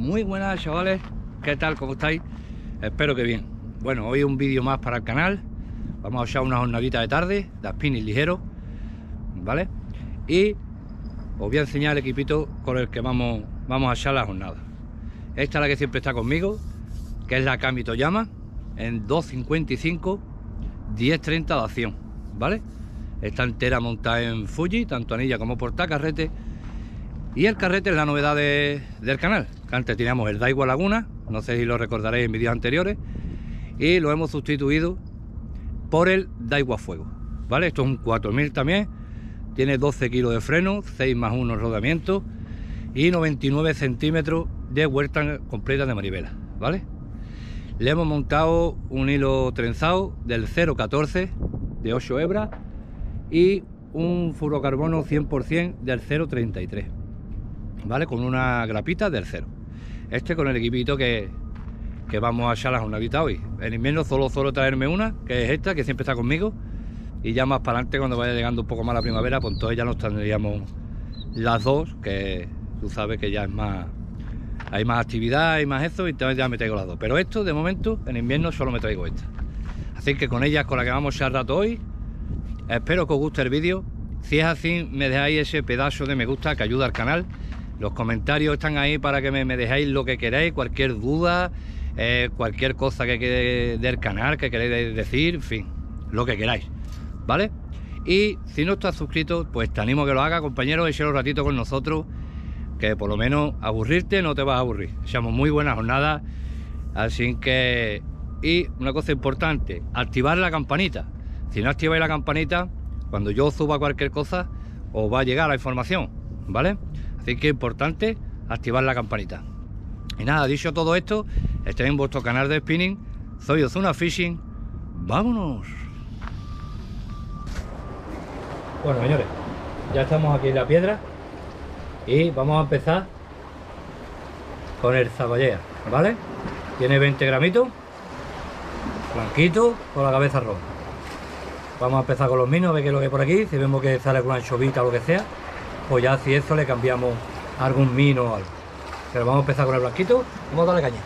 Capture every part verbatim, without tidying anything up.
Muy buenas, chavales, ¿qué tal? ¿Cómo estáis? Espero que bien. Bueno, hoy un vídeo más para el canal. Vamos a echar una jornadita de tarde de spinning ligero, ¿vale? Y os voy a enseñar el equipito con el que vamos, vamos a echar la jornada. Esta es la que siempre está conmigo, que es la Kami Toyama en dos cincuenta y cinco, diez treinta de acción, ¿vale? Está entera montada en Fuji, tanto anilla como portacarrete. Y el carrete es la novedad de, del canal. Antes teníamos el Daiwa Laguna, no sé si lo recordaréis en vídeos anteriores, y lo hemos sustituido por el Daiwa Fuego, ¿vale? Esto es un cuatro mil también, tiene doce kilos de freno, seis más uno rodamiento y noventa y nueve centímetros de vuelta completa de manivela, ¿vale? Le hemos montado un hilo trenzado del cero catorce de ocho hebras y un fluorocarbono cien por cien del cero treinta y tres, ¿vale? Con una grapita del cero. Este con el equipito que, que vamos a echar la jornadita hoy. En invierno solo suelo traerme una, que es esta, que siempre está conmigo. Y ya más para adelante, cuando vaya llegando un poco más la primavera, pues entonces ya nos tendríamos las dos, que tú sabes que ya es más... Hay más actividad, hay más eso, y entonces ya me traigo las dos. Pero esto, de momento, en invierno solo me traigo esta. Así que con ella es con la que vamos a echar rato hoy. Espero que os guste el vídeo. Si es así, me dejáis ese pedazo de me gusta que ayuda al canal. Los comentarios están ahí para que me, me dejéis lo que queráis, cualquier duda, eh, cualquier cosa que quede del canal, que queréis decir, en fin, lo que queráis, ¿vale? Y si no estás suscrito, pues te animo a que lo hagas, compañeros, echar un ratito con nosotros, que por lo menos aburrirte no te vas a aburrir. Echamos muy buena jornada, así que... Y una cosa importante, activar la campanita. Si no activáis la campanita, cuando yo suba cualquier cosa, os va a llegar la información, ¿vale? Así que es importante activar la campanita. Y nada, dicho todo esto, estáis en vuestro canal de spinning. Soy Ozuna Fishing. ¡Vámonos! Bueno, señores, ya estamos aquí en la piedra y vamos a empezar con el zaballea, ¿vale? Tiene veinte gramitos, blanquito, con la cabeza roja. Vamos a empezar con los minos, a ver qué es lo que hay por aquí. Si vemos que sale con una anchovita o lo que sea, pues ya si eso le cambiamos algún mino o algo. Pero vamos a empezar con el blanquito. Vamos a darle caña.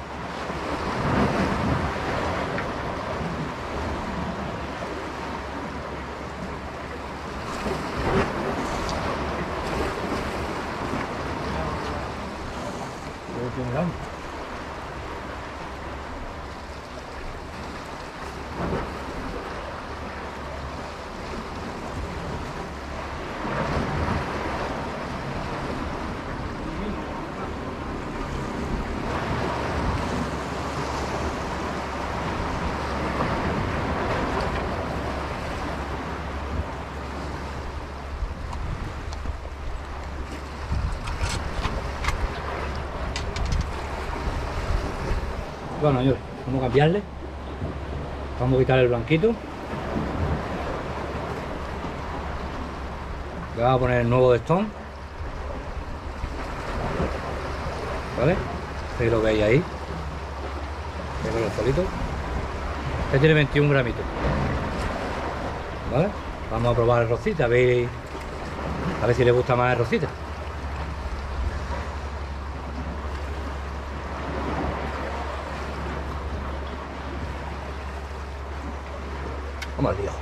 Bueno, señores, vamos a cambiarle. Vamos a quitar el blanquito. Le vamos a poner el nuevo de Stone. ¿Vale? Este lo veis ahí. Tengo el solito. Este tiene veintiún gramitos. ¿Vale? Vamos a probar el rosita, a ver, a ver si le gusta más el rosita. Vamos al lío.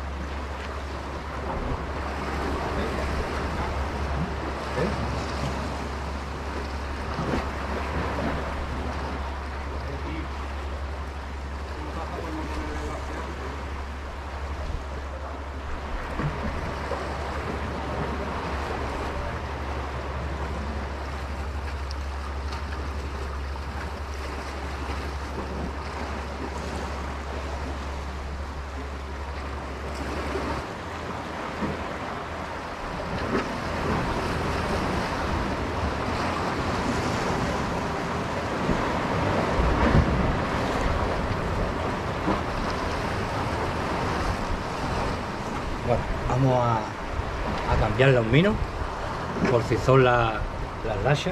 Bueno, vamos a, a cambiar los minos por si son la, las lachas.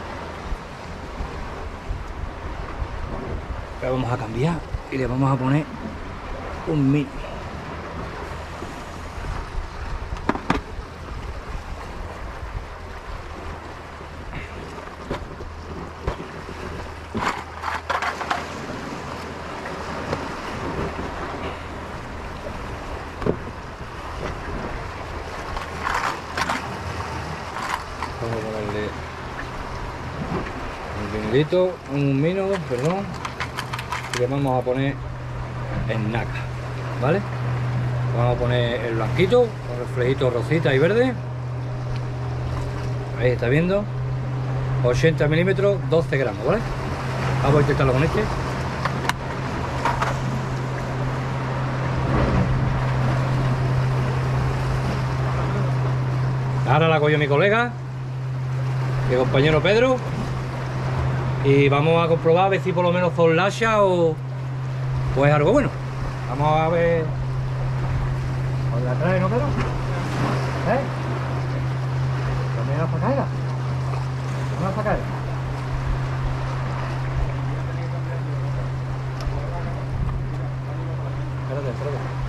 Le vamos a cambiar y le vamos a poner un mino. Vamos a ponerle un vinilito, un vino, perdón, y le vamos a poner en nácar, ¿vale? Vamos a poner el blanquito con reflejito rosita y verde. Ahí está viendo. ochenta milímetros, doce gramos, ¿vale? Vamos a intentarlo con este. Ahora la cogió mi colega, mi compañero Pedro, y vamos a comprobar a ver si por lo menos son lachas o, o es algo bueno. Vamos a ver. ¿Os la trae, no, Pedro? ¿Eh? ¿También la facaera? ¿No la facaera? Espérate, espérate.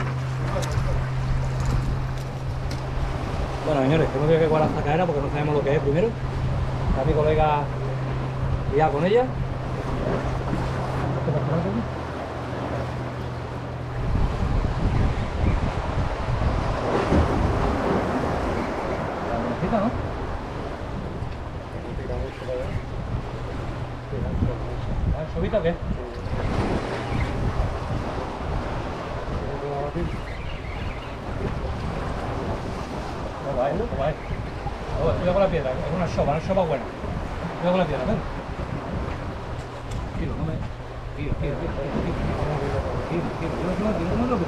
Bueno, señores, hemos tenido que guardar esta cadera porque no sabemos lo que es primero. Está mi colega ya con ella. La bonecita, ¿no? ¿Es subita o qué? No va, ¿eh? No va, ¿eh? Oh, cuidado con la piedra, es una sopa, una sopa buena. Cuidado con la piedra, ven. Tiro, no me... Tiro, tiro, tiro, tiro, tiro, tiro, tiro, tiro, tiro, tiro, tiro,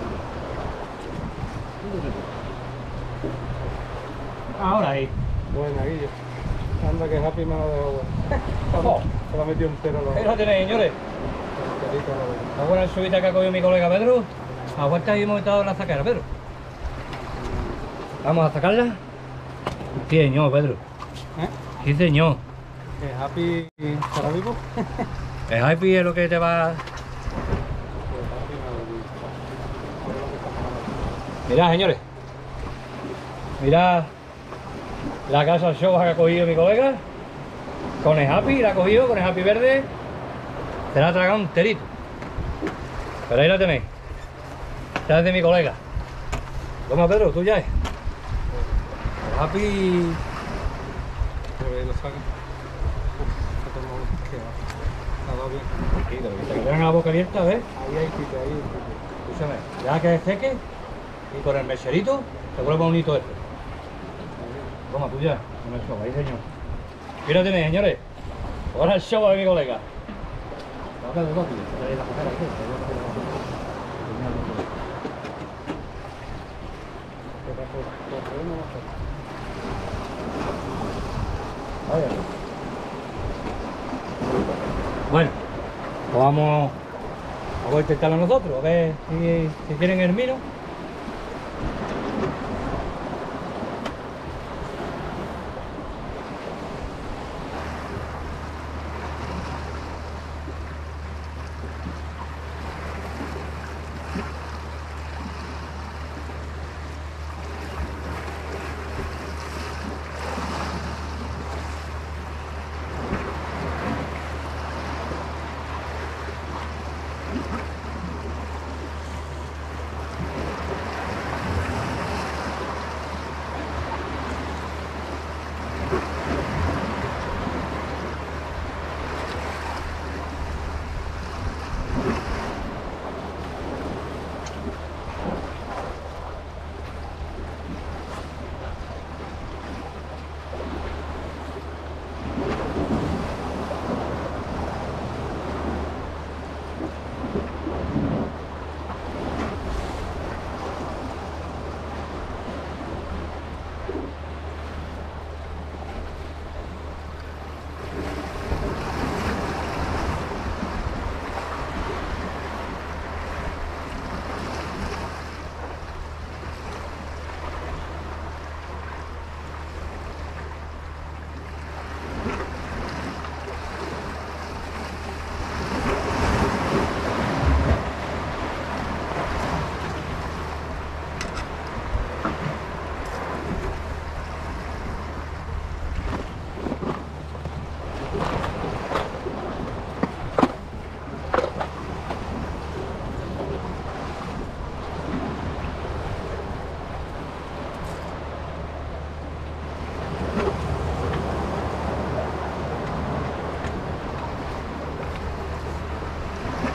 tiro. Ahora ahí. Buena, Guillo. Anda que Happy me la dejó buena. Oh. Se la metió entero la Ahí lo tenéis, señores. La buena subida que ha cogido mi colega Pedro. Aguanta y hemos estado en la zaquera, Pedro. Vamos a sacarla. Sí, señor, Pedro. ¿Eh? Sí, señor. ¿Que Happy estará vivo? El happy es lo que te va... Mirad, señores. Mirad la casa show que ha cogido mi colega. Con el happy, la ha cogido, con el happy verde. Se la ha tragado enterito. Pero ahí la tenéis. Ya es de mi colega. Toma, Pedro, tú ya es. El happy... Pero ahí lo sacan. Se toma un... ¿Qué va? Ha dado bien. Tranquilo, que te quedan la boca abierta, ¿ves? Ahí hay sitio, ahí hay sitio. Escúchame, deja que seque y con el mecherito se vuelve bonito este. Toma, tú ya, con el show, ahí señor. Aquí lo tenéis, señores. Ahora el show de mi colega. Bueno, pues vamos, vamos a intentarlo nosotros, a ver si, si tienen el mino.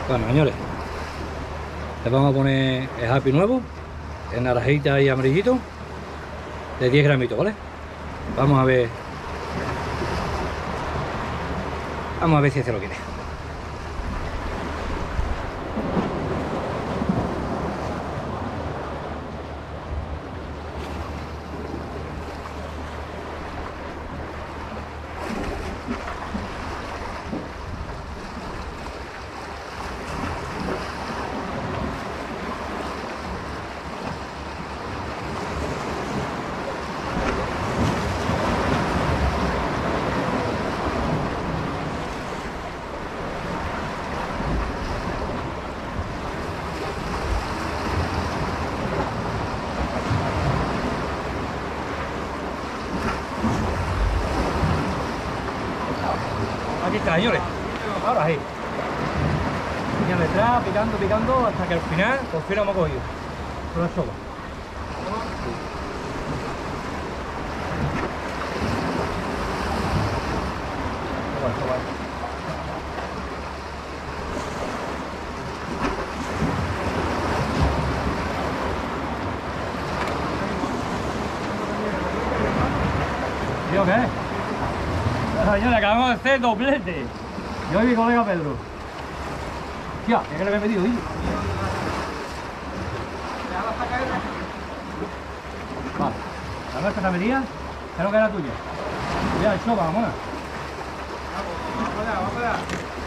Bueno, señores, le vamos a poner el Happy nuevo, en naranjita y amarillito, de diez gramitos, ¿vale? Vamos a ver. Vamos a ver si se lo quiere. Aquí está, señores. Ahora sí. Piña detrás, picando, picando, hasta que al final, por fin lo hemos cogido. Con la sopa. ¿Tío qué? Señores, acabamos de hacer doblete. Yo y mi colega Pedro. Tía, ¿qué le he pedido, tío? Vale, la nuestra tamería, creo que era tuya. Ya, el sopa, vamos. Vamos allá, vamos allá.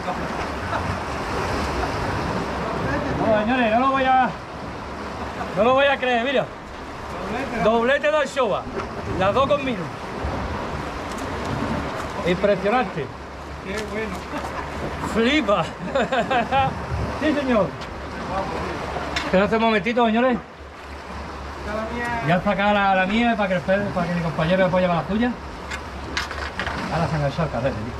No, señores, no lo voy a... No lo voy a creer, mira. Doblete, doblete del sopa. Las dos conmigo. Impresionante. Qué bueno. Flipa. Sí, señor. Pero hace un momentito, señores. Ya está acá la, la mía para que, el, para que mi compañero me pueda llevar la suya. Ahora se han echado el carrete, tío.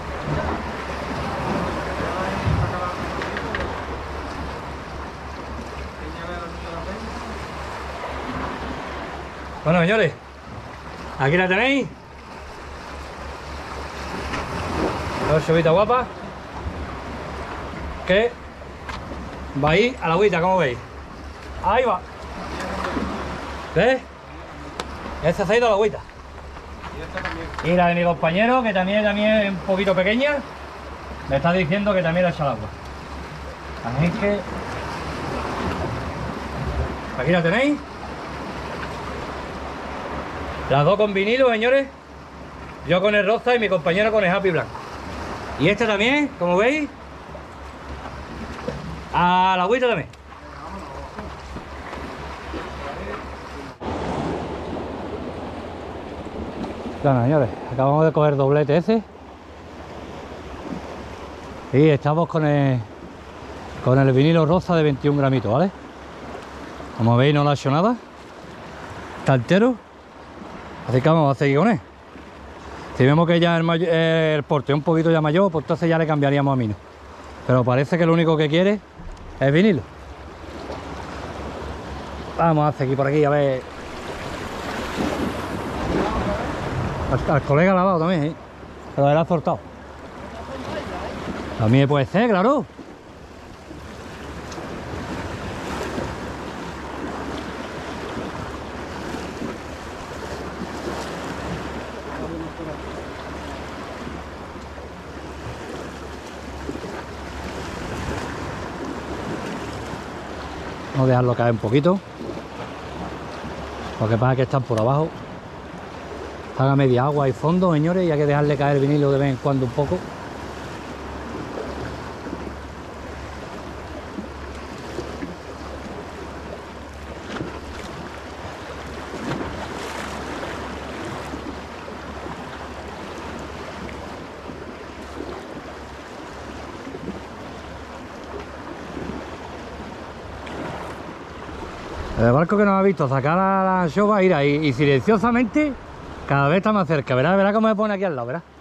Bueno, señores, aquí la tenéis. Dos sopitas guapas que va ahí a la agüita, como veis. Ahí va. ¿Ves? Esta se ha ido a la agüita. Y esta también. Y la de mi compañero, que también, también es un poquito pequeña, me está diciendo que también la echa al agua. Así que aquí la tenéis. Las dos con vinilo, señores. Yo con el rosa y mi compañero con el Happy blanco. Y esta también, como veis, a la agüita también. Bueno, señores, acabamos de coger doblete ese. Y estamos con el, con el vinilo rosa de veintiún gramitos, ¿vale? Como veis, no lo ha hecho nada. Está entero. Así que vamos a seguir con él. Si vemos que ya el, mayor, el porte es un poquito ya mayor, pues entonces ya le cambiaríamos a Mino. Pero parece que lo único que quiere es vinilo. Vamos a seguir por aquí a ver. Al, al colega lavado también, ¿eh? Pero él ha soltado. También puede ser, claro. Vamos a dejarlo caer un poquito. Lo que pasa es que están por abajo. Haga media agua y fondo, señores, y hay que dejarle caer el vinilo de vez en cuando un poco. El barco que nos ha visto sacar a la anchova, ir ahí y silenciosamente cada vez está más cerca. Verá, verá cómo me pone aquí al lado, verá.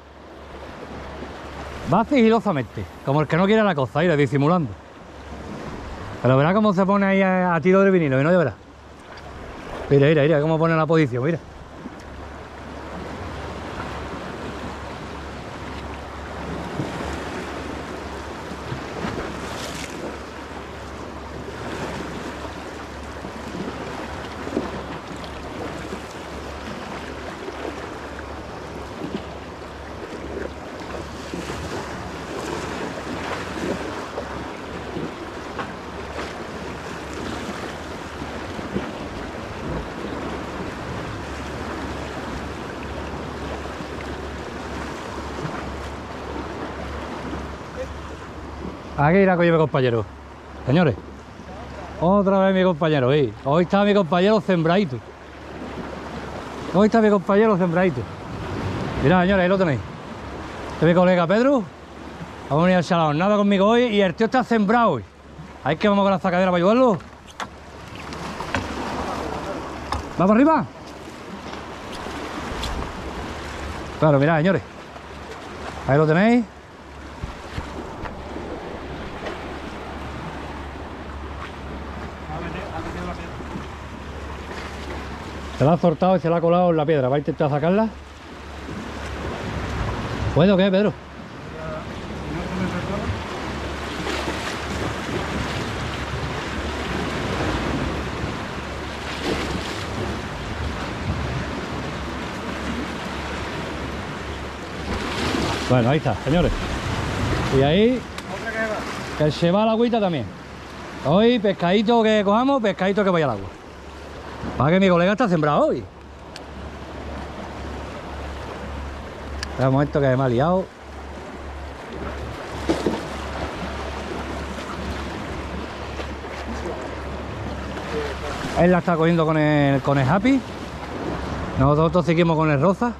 Va sigilosamente, como el que no quiere la cosa, ir disimulando. Pero verá cómo se pone ahí a, a tiro de vinilo, y no, ya verá. Mira, mira, mira cómo pone la posición, mira. Aquí irá con mi compañero. Señores, otra vez mi compañero. ¿eh? Hoy está mi compañero sembradito. Hoy está mi compañero sembradito. Mirad, señores, ahí lo tenéis. Este es mi colega Pedro. Vamos a venir a echar la jornada conmigo hoy y el tío está sembrado hoy. Hay que vamos con la sacadera para ayudarlo. ¿Va para arriba? Claro, mirad, señores. Ahí lo tenéis. Se la ha soltado y se la ha colado en la piedra. Va a intentar sacarla. ¿Puedo o qué, Pedro? Bueno, ahí está, señores. Y ahí que se va a la agüita también. Hoy pescadito que cojamos, pescadito que vaya al agua. Para que mi colega está sembrado hoy. Espera un momento que me ha liado. Él la está cogiendo con el, con el Happy. Nosotros seguimos con el Rosa.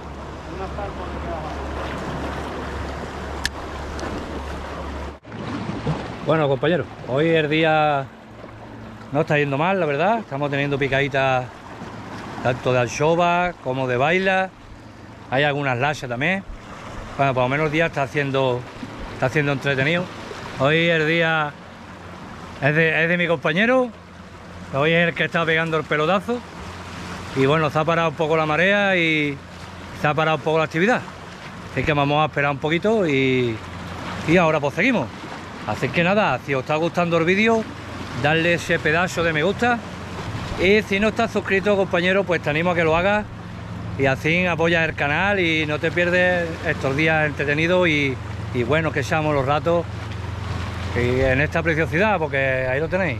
Bueno, compañeros, hoy el día no está yendo mal, la verdad. Estamos teniendo picaditas tanto de anchova como de baila. Hay algunas lachas también. Bueno, por lo menos el día está haciendo, está haciendo entretenido. Hoy el día es de, es de mi compañero. Hoy es el que está pegando el pelotazo. Y bueno, se ha parado un poco la marea y se ha parado un poco la actividad. Así que vamos a esperar un poquito y, y ahora pues seguimos. Así que nada, si os está gustando el vídeo, darle ese pedazo de me gusta. Y si no estás suscrito, compañero, pues te animo a que lo hagas. Y así apoyas el canal y no te pierdes estos días entretenidos y, y buenos que echamos los ratos y en esta preciosidad, porque ahí lo tenéis.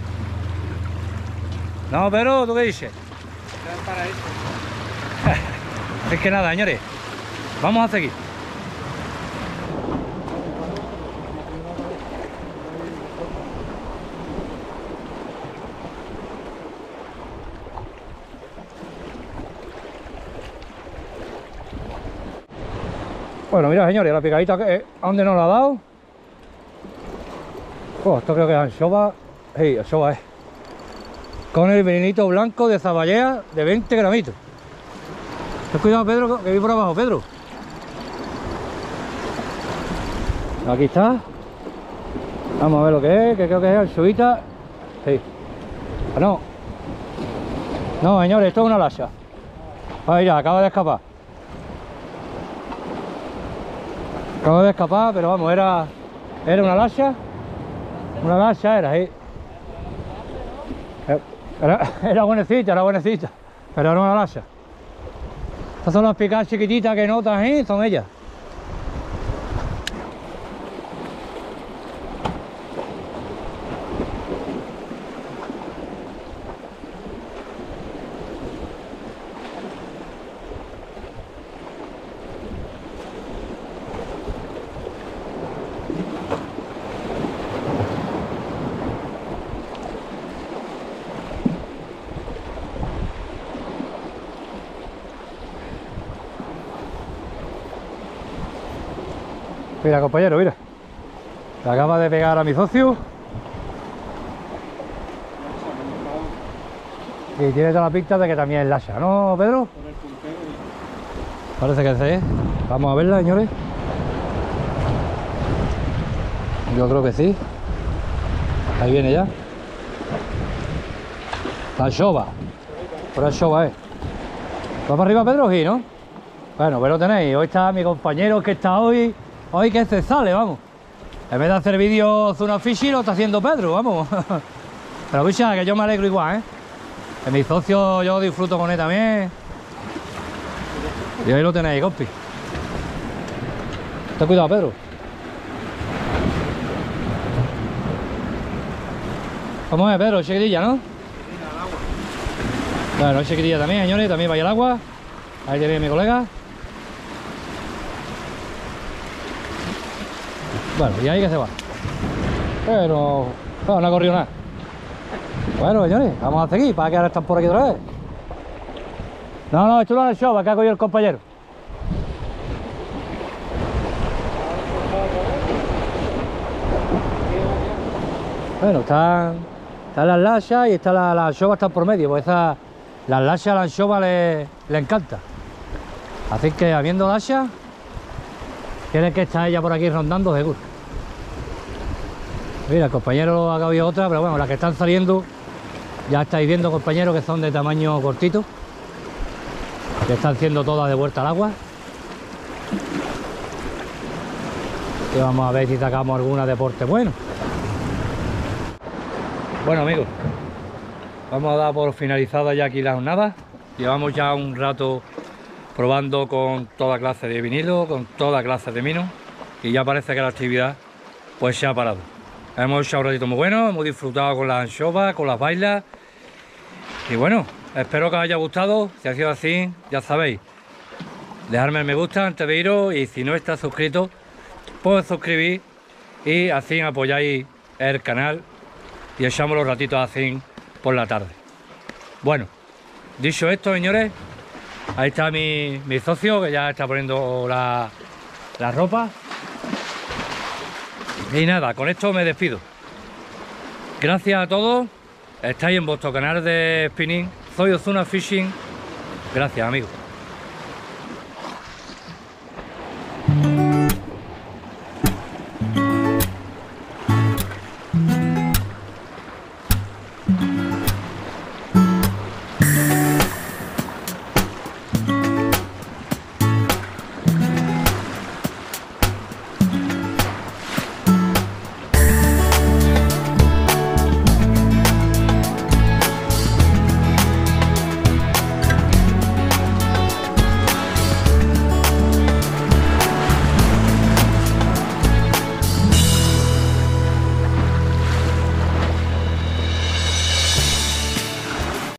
No, pero ¿tú qué dices? Así que nada, señores, vamos a seguir. Bueno, mira, señores, la picadita que ¿a dónde nos la ha dado? Oh, esto creo que es anchova. Sí, anchova es. Con el venenito blanco de zaballea de veinte gramitos. Ten cuidado, Pedro, que vi por abajo, Pedro. Aquí está. Vamos a ver lo que es, que creo que es anchovita. Sí. Ah, no. No, señores, esto es una lacha. Ah, mira, acaba de escapar. Acabo de escapar, pero vamos, era era una lacha. Una lacha era, sí. Era, era buenecita, era buenecita. Pero era una lacha. Estas son las picadas chiquititas que notas, ¿eh? Son ellas. Mira, compañero, mira. Le acaba de pegar a mi socio. Y tiene toda la pinta de que también es lacha, ¿no, Pedro? Parece que sí. Vamos a verla, señores. Yo creo que sí. Ahí viene ya. La anchova. Por anchova, ¿eh? ¿Va para arriba, Pedro? Sí, ¿no? Bueno, pues lo tenéis. Hoy está mi compañero que está hoy. Hoy que se sale, vamos. En vez de hacer vídeos Zona Fishing, lo está haciendo Pedro, vamos. Pero escucha, que yo me alegro igual, ¿eh? Que mi socio yo disfruto con él también. Y ahí lo tenéis, compi. Ten cuidado, Pedro. ¿Cómo es, Pedro? Chiquitilla, ¿no? Bueno, chiquitilla también, señores. También vaya al agua. Ahí tenéis a mi colega. Bueno, y ahí que se va. Pero no, no ha corrido nada. Bueno, señores, vamos a seguir, para que ahora están por aquí otra vez. No, no, esto no es el show, acá ha cogido el compañero. Bueno, están, están las lachas y está la, la anchova están por medio, pues esa, las lachas a la anchova le, le encanta. Así que habiendo lachas, tiene que estar ella por aquí rondando seguro. Mira, el compañero ha cogido otra, pero bueno, las que están saliendo, ya estáis viendo, compañeros, que son de tamaño cortito, que están siendo todas de vuelta al agua. Y vamos a ver si sacamos alguna de porte bueno. Bueno, amigos, vamos a dar por finalizada ya aquí la jornada. Llevamos ya un rato probando con toda clase de vinilo, con toda clase de minos, y ya parece que la actividad pues se ha parado. Hemos hecho un ratito muy bueno, hemos disfrutado con las anchovas, con las bailas, y bueno, espero que os haya gustado. Si ha sido así, ya sabéis, dejadme el me gusta antes de iros, y si no estás suscrito, pues suscribir, y así apoyáis el canal y echamos los ratitos así por la tarde. Bueno, dicho esto, señores, ahí está mi, mi socio, que ya está poniendo la, la ropa. Y nada, con esto me despido. Gracias a todos. Estáis en vuestro canal de spinning. Soy Ozuna Fishing. Gracias, amigos.